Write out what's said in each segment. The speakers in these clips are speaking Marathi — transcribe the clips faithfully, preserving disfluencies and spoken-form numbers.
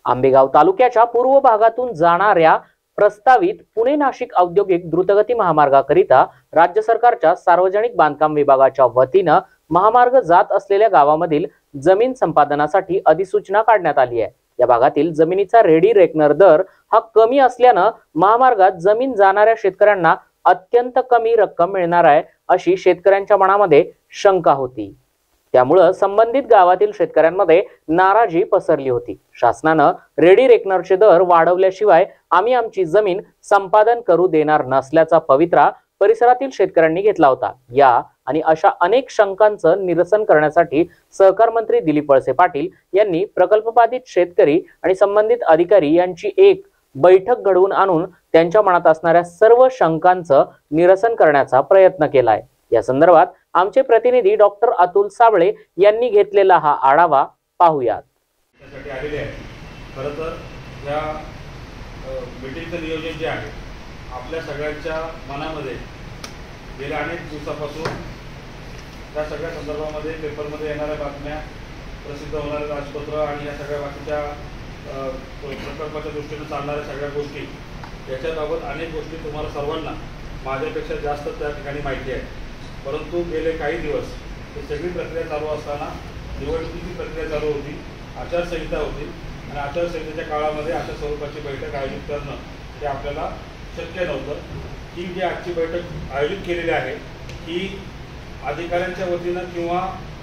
आंबेगाव तालुक्याच्या पूर्व भागातून जाणाऱ्या प्रस्तावित पुणे नाशिक औद्योगिक द्रुतगती महामार्गाकरिता राज्य सरकारच्या सार्वजनिक बांधकाम विभागाच्या वतीनं महामार्ग जात असलेल्या गावामधील जमीन संपादनासाठी अधिसूचना काढण्यात आली आहे। या भागातील जमिनीचा रेडी रेकनर दर हा कमी असल्यानं महामार्गात जमीन जाणाऱ्या शेतकऱ्यांना अत्यंत कमी रक्कम मिळणार आहे अशी शेतकऱ्यांच्या मनामध्ये शंका होती। त्यामुळे संबंधित गावातील शेतकऱ्यांमध्ये नाराजी पसरली होती। शासनानं रेडी रेकनरचे दर वाढवल्याशिवाय आम्ही आमची जमीन संपादन करू देणार नसल्याचा पवित्रा परिसरातील शेतकऱ्यांनी घेतला होता। या आणि अशा अनेक शंकांचं निरसन करण्यासाठी सहकार मंत्री दिलीप वळसे पाटील यांनी प्रकल्पबाधित शेतकरी आणि संबंधित अधिकारी यांची एक बैठक घडवून आणून त्यांच्या मनात असणाऱ्या सर्व शंकांचं निरसन करण्याचा प्रयत्न केलाय। या संदर्भात आमचे प्रतिनिधी डॉक्टर अतुल साबळे यांनी घेतलेला हा आढावा पाहूयात। त्यासाठी आलेले आहे। खरं तर या मीटिंगचं नियोजन जे आहे आपल्या सगळ्यांच्या मनामध्ये गेल्या अनेक दिवसापासून त्या सगळ्या संदर्भामध्ये पेपरमध्ये येणाऱ्या बातम्या, प्रसिद्ध होणारे राजपत्र आणि या सगळ्या बाकीच्या प्रकल्पाच्या दृष्टीने चालणाऱ्या सगळ्या गोष्टी याच्याबाबत अनेक गोष्टी तुम्हाला सर्वांना माझ्यापेक्षा जास्त त्या ठिकाणी माहिती आहे। परंतु गेले काही दिवस ही सगळी प्रक्रिया चालू असताना निवडणुकीची प्रक्रिया चालू होती, आचारसंहिता होती आणि आचारसंहितेच्या काळामध्ये अशा स्वरूपाची बैठक आयोजित करणं हे आपल्याला शक्य नव्हतं। ही जी आजची बैठक आयोजित केलेली आहे ही अधिकाऱ्यांच्या वतीनं किंवा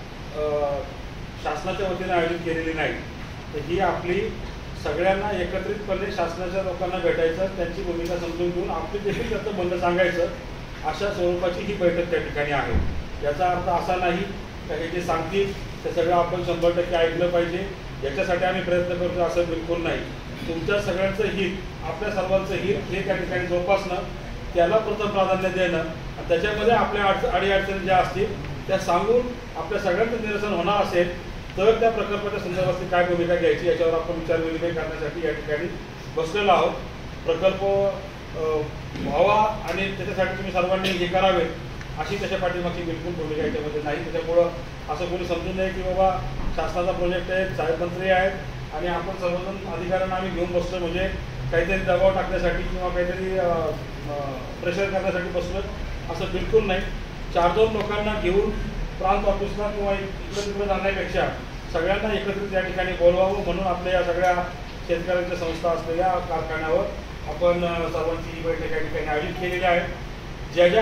शासनाच्या वतीनं आयोजित केलेली नाही, तर ही आपली सगळ्यांना एकत्रितपणे शासनाच्या लोकांना भेटायचं, त्यांची भूमिका समजून घेऊन आपली देखील त्याचं म्हणणं सांगायचं अशा स्वरूपाची ही बैठक त्या ठिकाणी आहे। याचा अर्थ असा नाही की हे जे सांगतील ते सगळं आपण शंभर टक्के ऐकलं पाहिजे, याच्यासाठी आम्ही प्रयत्न करतो असं बिलकुल नाही। तुमच्या सगळ्यांचं हित, आपल्या सर्वांचं हित हे त्या ठिकाणी जोपासणं, त्याला प्रथम प्राधान्य देणं आणि त्याच्यामध्ये आपल्या अडचण अडीअडचणी ज्या असतील त्या सांगून आपल्या सगळ्यांचं निरसन होणार असेल तर त्या प्रकल्पाच्या संदर्भात काय भूमिका घ्यायची याच्यावर आपण विचारविनिमय करण्यासाठी या ठिकाणी बसलेलो आहोत। प्रकल्प व्हावा आणि त्याच्यासाठी तुम्ही सर्वांनी हे करावे अशी त्याच्या पाठीमागची बिलकुल भूमिका याच्यामध्ये नाही। त्याच्यामुळं असं कोणी समजून नये की बाबा शासनाचा प्रोजेक्ट आहे, साहेब मंत्री आहेत आणि आपण सर्वजण अधिकाऱ्यांना आम्ही घेऊन बसलो म्हणजे काहीतरी दबाव टाकण्यासाठी किंवा काहीतरी प्रेशर करण्यासाठी बसलो असं बिलकुल नाही। चार दोन लोकांना घेऊन प्रांत ऑफिसला किंवा इकडे तिकडे जाण्यापेक्षा सगळ्यांना एकत्रित या ठिकाणी बोलवावं म्हणून आपल्या या सगळ्या शेतकऱ्यांच्या संस्था असलेल्या कारखान्यावर आपण सर्वांची ही बैठक या ठिकाणी आयोजित केलेली आहे। ज्या ज्या